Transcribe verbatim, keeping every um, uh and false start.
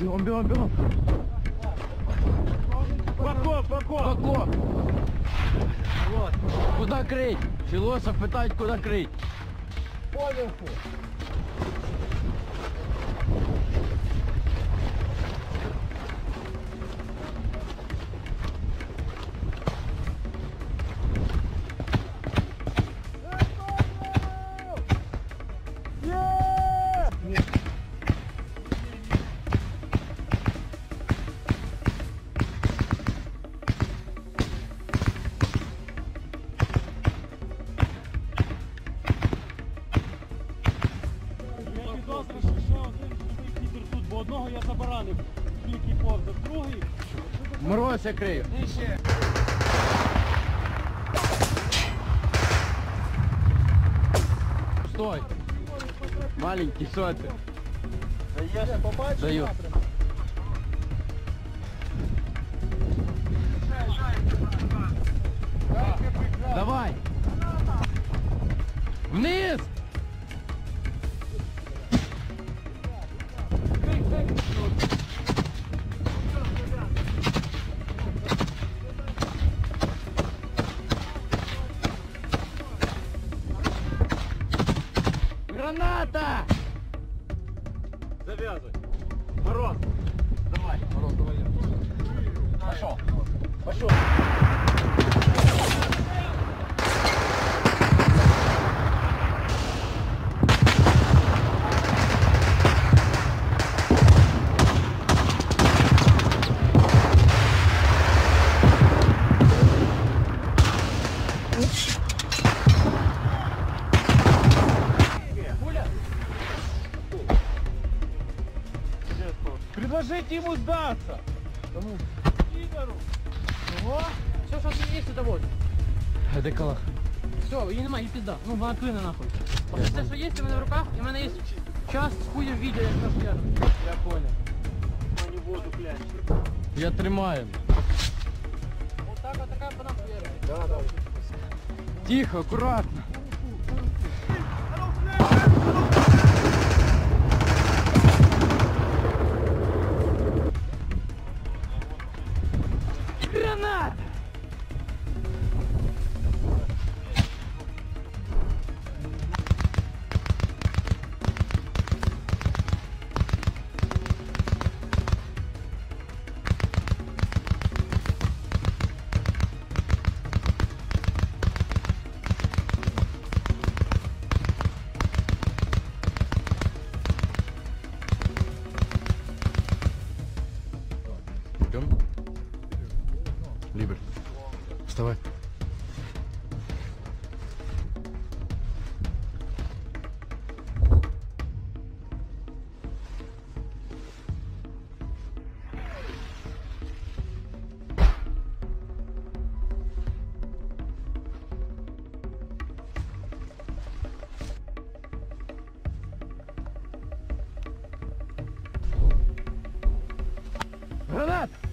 Бегом, бегом, бегом. Бако, бако. Бако. Вот. Куда крыть? Философ питает, куда крыть. Поверху. Бо одного я забаранив, тільки повзав, другий. Мороз я крию. Нижче. Стой. Маленький, что ты? Побачиш? Даю. Давай. Вниз. Граната! Завязывай. Мороз. Давай, Мороз, давай я. Пошел. Пошел. Предложите ему сдаться. Кому? Игору. Ого, все, що тут є, це вот. Де калах? Все, її немає, її пізда. Ну, вона клине нахуй. Ось це, що є, у мене в руках, і в мене є час з хуєм відео, як наш я. Я понял. Они воду клянчат. Я тримаю. Вот так вот така по нам хуєра. Да, да. Тихо, аккуратно. Граната! Идем. Либер. Вставай. Гранат!